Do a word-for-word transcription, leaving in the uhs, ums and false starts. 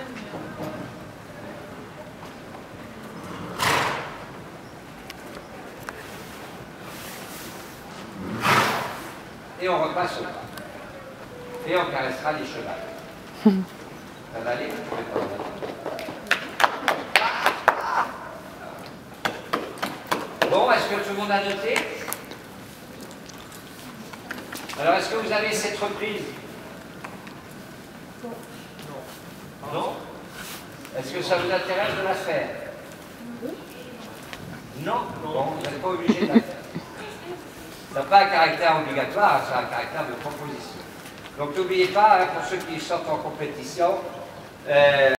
Et on repasse au pas. Et on caressera les chevals. Ça va aller, vous pouvez pas en attendre. Bon, est-ce que tout le monde a noté? Alors, est-ce que vous avez cette reprise? Non. Non? Est-ce que ça vous intéresse de la faire? Non. Bon, vous n'êtes pas obligé de la faire. Ça n'a pas un caractère obligatoire, ça a un caractère de proposition. Donc n'oubliez pas, hein, pour ceux qui sortent en compétition, euh,